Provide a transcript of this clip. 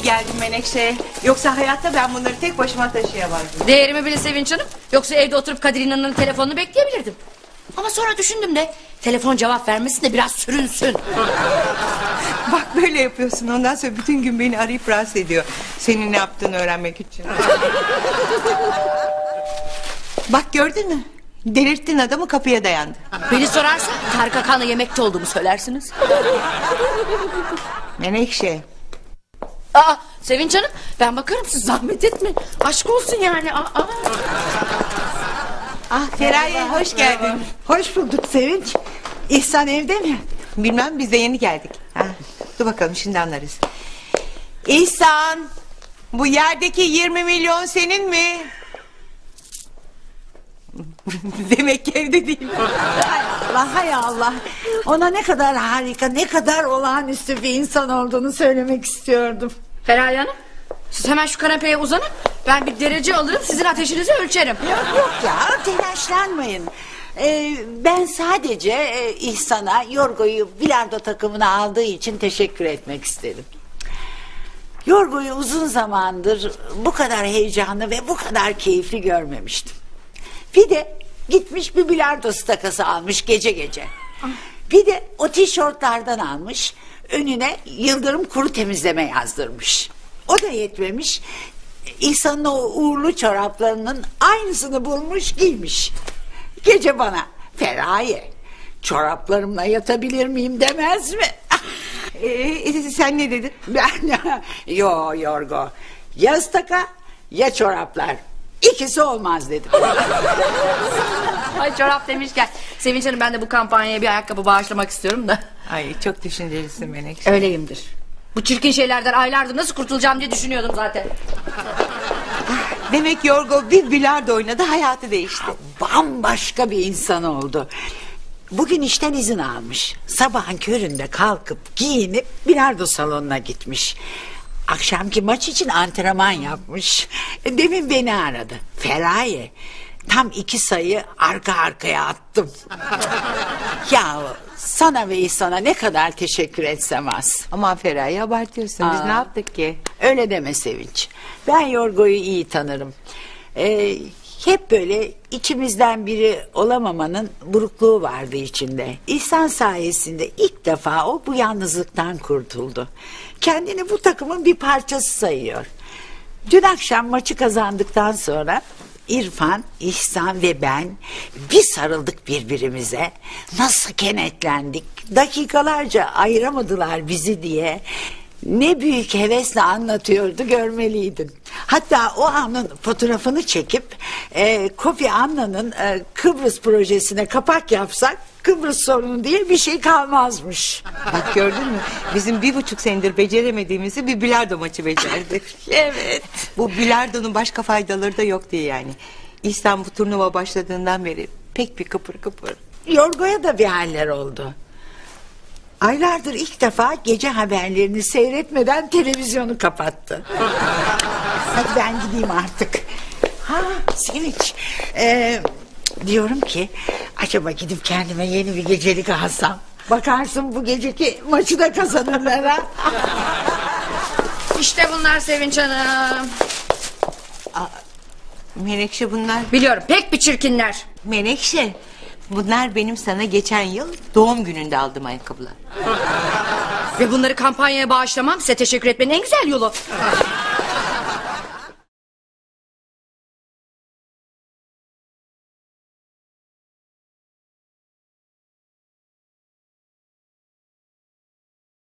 iyi geldin Menekşe. Yoksa hayatta ben bunları tek başıma taşıyamazdım. Değerimi bile Sevinç Hanım. Yoksa evde oturup Kadir İnanır'ın telefonunu bekleyebilirdim. Ama sonra düşündüm de telefon cevap vermesin de biraz sürünsün. Bak böyle yapıyorsun, ondan sonra bütün gün beni arayıp rahatsız ediyor. Senin ne yaptığını öğrenmek için. Bak gördün mü? Delirttin adamı, kapıya dayandı. Beni sorarsan Tarık Akan'la yemekte olduğumu söylersiniz. Menekşe. Aa, Sevinç Hanım, ben bakarım, siz zahmet etmeyin. Aşk olsun yani. Ah Feraye, hoş geldin. Hoş bulduk Sevinç. İhsan evde mi? Bilmem, biz de yeni geldik. Ha, dur bakalım, şimdi anlarız. İhsan, bu yerdeki 20 milyon senin mi? Demek ki evde değil. Hay Allah. Ona ne kadar harika, ne kadar olağanüstü bir insan olduğunu söylemek istiyordum. Feraye Hanım, siz hemen şu kanepeye uzanın. Ben bir derece alırım, sizin ateşinizi ölçerim. Yok ya, telaşlanmayın. Ben sadece İhsan'a Yorgo'yu bilardo takımına aldığı için teşekkür etmek istedim. Yorgo'yu uzun zamandır bu kadar heyecanlı ve bu kadar keyifli görmemiştim. Bir de gitmiş bir bilardo takası almış gece gece. Bir de o tişörtlerden almış, önüne Yıldırım kuru temizleme yazdırmış. O da yetmemiş, İhsan'ın o uğurlu çoraplarının aynısını bulmuş giymiş. Gece bana Feraye, çoraplarımla yatabilir miyim demez mi? Sen ne dedin? Ben yo Yorgo, ya ıstaka ya çoraplar, İkisi olmaz dedim. Ay, çorap demişken Sevinç Hanım, ben de bu kampanyaya bir ayakkabı bağışlamak istiyorum da. Ay, çok düşüncelisin Menekşe. Öyleyimdir. Bu çirkin şeylerden aylardır nasıl kurtulacağım diye düşünüyordum zaten. Demek Yorgo bir bilardo oynadı, hayatı değişti. Bambaşka bir insan oldu. Bugün işten izin almış. Sabahın köründe kalkıp giyinip bilardo salonuna gitmiş. Akşamki maç için antrenman yapmış. Demin beni aradı. Feraye, tam 2 sayı arka arkaya attım. Ya sana ve İhsan'a ne kadar teşekkür etsem az. Aman Feraye, abartıyorsun. Biz ne yaptık ki? Öyle deme Sevinç. Ben Yorgo'yu iyi tanırım. Hep böyle içimizden biri olamamanın burukluğu vardı içinde. İhsan sayesinde ilk defa o bu yalnızlıktan kurtuldu. Kendini bu takımın bir parçası sayıyor. Dün akşam maçı kazandıktan sonra İrfan, İhsan ve ben bir sarıldık birbirimize. Nasıl kenetlendik, dakikalarca ayıramadılar bizi diye. Ne büyük hevesle anlatıyordu, görmeliydin. Hatta o anın fotoğrafını çekip Kofi Anna'nın Kıbrıs projesine kapak yapsak Kıbrıs sorunu diye bir şey kalmazmış. Bak gördün mü? Bizim 1,5 senedir beceremediğimizi bir bilardo maçı becerdik. Evet. Bu bilardonun başka faydaları da yok diye yani. İhsan bu turnuva başladığından beri pek bir kıpır kıpır. Yorgo'ya da bir haller oldu. Aylardır ilk defa gece haberlerini seyretmeden televizyonu kapattı. Hadi ben gideyim artık. Ha Sevinç, diyorum ki acaba gidip kendime yeni bir gecelik alsam. Bakarsın bu geceki maçı da kazanırlar ha. İşte bunlar Sevinç Hanım. Menekşe bunlar. Biliyorum, pek bir çirkinler. Menekşe, bunlar benim sana geçen yıl doğum gününde aldığım ayakkabılar. Ve bunları kampanyaya bağışlamam size teşekkür etmenin en güzel yolu.